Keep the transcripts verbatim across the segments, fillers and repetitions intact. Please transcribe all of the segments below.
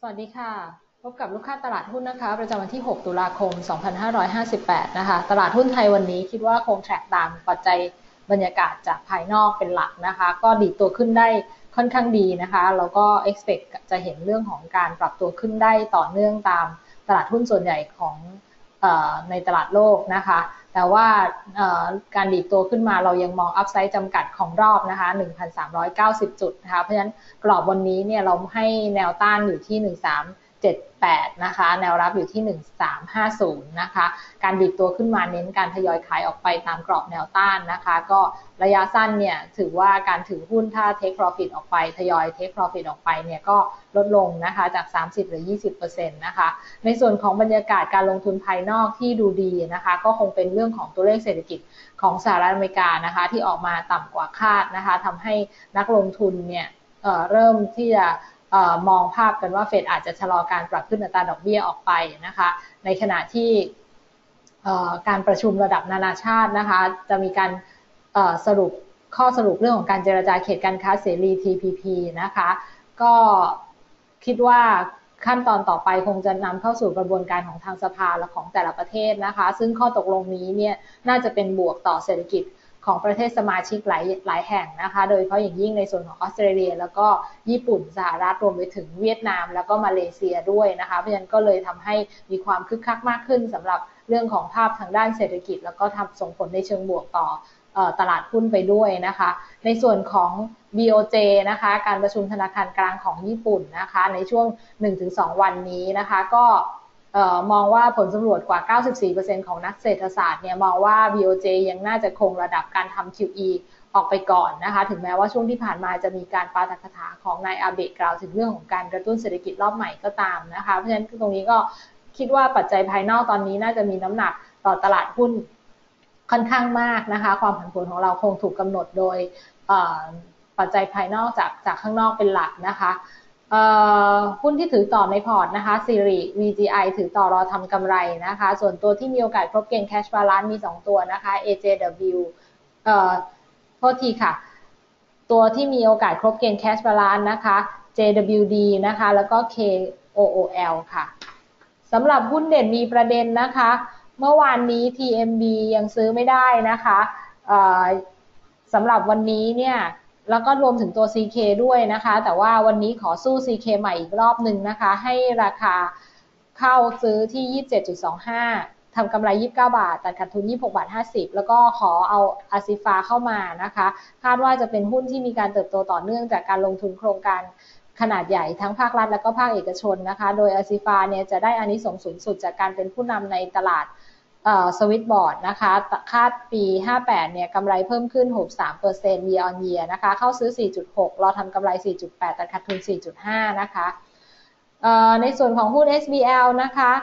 สวัสดีค่ะพบกับลูกค้าตลาดหุ้นนะคะประจำวันที่หกตุลาคมสองพันห้าร้อยห้าสิบแปดนะคะตลาดหุ้นไทยวันนี้คิดว่าคงแทร็กตามปัจจัยบรรยากาศจากภายนอกเป็นหลักนะคะก็ดีดตัวขึ้นได้ค่อนข้างดีนะคะแล้วก็ expect จะเห็นเรื่องของการปรับตัวขึ้นได้ต่อเนื่องตามตลาดหุ้นส่วนใหญ่ของเอ่อในตลาดโลกนะคะแต่ว่าการดีดตัวขึ้นมาเรายังมองอัพไซด์จำกัดของรอบนะคะ หนึ่งพันสามร้อยเก้าสิบ จุดนะคะเพราะฉะนั้นกรอบวันนี้เนี่ยเราให้แนวต้านอยู่ที่หนึ่งพันสามร้อยเจ็ดสิบแปดนะคะแนวรับอยู่ที่หนึ่งพันสามร้อยห้าสิบนะคะการดีดตัวขึ้นมาเน้นการทยอยขายออกไปตามกรอบแนวต้านนะคะก็ระยะสั้นเนี่ยถือว่าการถือหุ้นถ้า take profit ออกไปทยอย take profit ออกไปเนี่ยก็ลดลงนะคะจากสามสิบหรือ ยี่สิบเปอร์เซ็นต์ นะคะในส่วนของบรรยากาศการลงทุนภายนอกที่ดูดีนะคะก็คงเป็นเรื่องของตัวเลขเศรษฐกิจของสหรัฐอเมริกานะคะที่ออกมาต่ำกว่าคาดนะคะทำให้นักลงทุนเนี่ย เอ่อ เริ่มที่จะมองภาพกันว่าเฟดอาจจะชะลอการปรับขึ้นอัตราดอกเบี้ยออกไปนะคะในขณะที่การประชุมระดับนานาชาตินะคะจะมีการสรุปข้อสรุปเรื่องของการเจรจาเขตการค้าเสรี ที พี พี นะคะก็คิดว่าขั้นตอนต่อไปคงจะนำเข้าสู่กระบวนการของทางสภาและของแต่ละประเทศนะคะซึ่งข้อตกลงนี้เนี่ยน่าจะเป็นบวกต่อเศรษฐกิจของประเทศสมาชิกหลายหลายแห่งนะคะโดยเฉพาะอย่างยิ่งในส่วนของออสเตรเลียแล้วก็ญี่ปุ่นสหรัฐรวมไปถึงเวียดนามแล้วก็มาเลเซียด้วยนะคะเพราะฉะนั้นก็เลยทำให้มีความคึกคักมากขึ้นสำหรับเรื่องของภาพทางด้านเศรษฐกิจแล้วก็ทำส่งผลในเชิงบวกต่อตลาดหุ้นไปด้วยนะคะในส่วนของ บี โอ เจ นะคะการประชุมธนาคารกลางของญี่ปุ่นนะคะในช่วง หนึ่งถึงสอง วันนี้นะคะก็มองว่าผลสำรวจกว่า เก้าสิบสี่เปอร์เซ็นต์ ของนักเศรษฐศาสตร์เนี่ยมองว่า บี โอ เจ ยังน่าจะคงระดับการทำ คิว อี ออกไปก่อนนะคะถึงแม้ว่าช่วงที่ผ่านมาจะมีการปาฐกถาของนายอาเบะกล่าวถึงเรื่องของการกระตุ้นเศรษฐกิจรอบใหม่ก็ตามนะคะเพราะฉะนั้นตรงนี้ก็คิดว่าปัจจัยภายนอกตอนนี้น่าจะมีน้ำหนักต่อตลาดหุ้นค่อนข้างมากนะคะความผันผวนของเราคงถูกกำหนดโดยปัจจัยภายนอกจากจากข้างนอกเป็นหลักนะคะหุ้นที่ถือต่อในพอร์ตนะคะซีรี วี จี ไอ ถือต่อรอทำกำไรนะคะส่วนตัวที่มีโอกาสครบเกณฑ์ Cash Balance มีสองตัวนะคะ เอ เจ ดับเบิลยู เอ่อโทษทีค่ะตัวที่มีโอกาสครบเกณฑ์ Cash Balance นะคะ เจ ดับเบิลยู ดี นะคะแล้วก็ เค โอ โอ แอล ค่ะสำหรับหุ้นเด่นมีประเด็นนะคะเมื่อวานนี้ ที เอ็ม บี ยังซื้อไม่ได้นะคะสำหรับวันนี้เนี่ยแล้วก็รวมถึงตัว ซี เค ด้วยนะคะแต่ว่าวันนี้ขอสู้ ซี เค ใหม่อีกรอบหนึ่งนะคะให้ราคาเข้าซื้อที่ ยี่สิบเจ็ดจุดสองห้า ทำกำไรยี่สิบเก้าบาทตัดขาดทุนยี่สิบหกบาทห้าสิบแล้วก็ขอเอาอาซิฟาเข้ามานะคะคาดว่าจะเป็นหุ้นที่มีการเติบโตต่อเนื่องจากการลงทุนโครงการขนาดใหญ่ทั้งภาครัฐและก็ภาคเอกชนนะคะโดยอาซิฟาเนี่ยจะได้อานิสงส์สูงสุดจากการเป็นผู้นำในตลาดสวิตบอร์ดนะคะคาดปีห้าสิบแปดเนี่ยกำไรเพิ่มขึ้น หกสิบสามเปอร์เซ็นต์ year on year นะคะเข้าซื้อ สี่จุดหก รอทำกำไร สี่จุดแปด ตัดขาดทุน สี่จุดห้า นะคะในส่วนของหุ้น เอส บี แอล นะคะ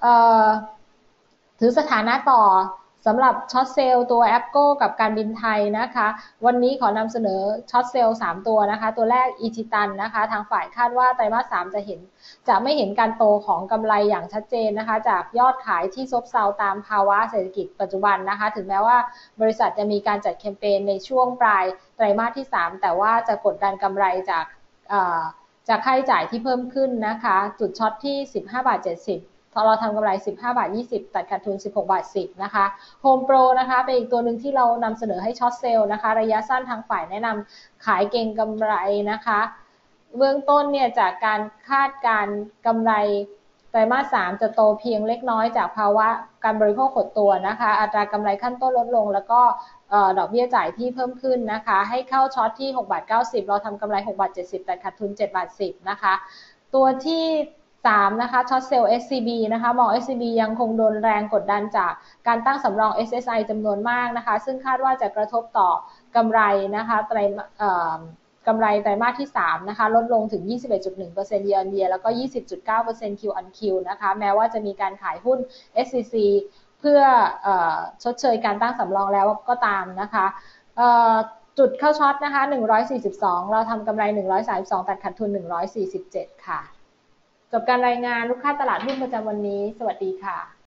ถือสถานะต่อสำหรับช็อตเซลล์ตัวแอปโก้กับการบินไทยนะคะวันนี้ขอนำเสนอช็อตเซลล์สามตัวนะคะตัวแรกอิชิตันนะคะทางฝ่ายคาดว่าไตรมาสสามจะเห็นจะไม่เห็นการโตของกำไรอย่างชัดเจนนะคะจากยอดขายที่ซบเซาตามภาวะเศรษฐกิจปัจจุบันนะคะถึงแม้ว่าบริษัทจะมีการจัดแคมเปญในช่วงปลายไตรมาสที่สามแต่ว่าจะกดดันกำไรจากจากค่าใช้จ่ายที่เพิ่มขึ้นนะคะจุดช็อตที่สิบห้าบาทเจ็ดสิบเราทำกำไรสิบห้าบาทยี่สิบตัดขาดทุนสิบหกบาทสิบนะคะ Home Pro นะคะเป็นอีกตัวหนึ่งที่เรานำเสนอให้ช็อตเซลล์นะคะระยะสั้นทางฝ่ายแนะนำขายเก็งกำไรนะคะเบื้องต้นเนี่ยจากการคาดการกำไรไตรมาสสามจะโตเพียงเล็กน้อยจากภาวะการบริโภคหดตัวนะคะอัตรากำไรขั้นต้นลดลงแล้วก็ดอกเบี้ยจ่ายที่เพิ่มขึ้นนะคะให้เข้าช็อตที่หกบาทเก้าสิบเราทำกำไรหกบาทเจ็ดสิบแต่ขาดทุนเจ็ดบาทสิบนะคะตัวที่สามนะคะช็อตเซลล์ เอส ซี บี นะคะมอง เอส ซี บี ยังคงโดนแรงกดดันจากการตั้งสำรอง เอส เอส ไอ จำนวนมากนะคะซึ่งคาดว่าจะกระทบต่อกำไรนะคะไตรกำไรไตรมาสที่สามนะคะลดลงถึง ยี่สิบเอ็ดจุดหนึ่งเปอร์เซ็นต์ year on year แล้วก็ ยี่สิบจุดเก้าเปอร์เซ็นต์ Q on Q นะคะแม้ว่าจะมีการขายหุ้น เอส ซี ซี เพื่อชดเชยการตั้งสำรองแล้วก็ตามนะคะจุดเข้าช็อตนะคะหนึ่งร้อยสี่สิบสองเราทำกำไรหนึ่งร้อยสามสิบสองตัดขาดทุนหนึ่งร้อยสี่สิบเจ็ดค่ะจบการรายงานลูกค้าตลาดหุ้นประจำวันนี้สวัสดีค่ะ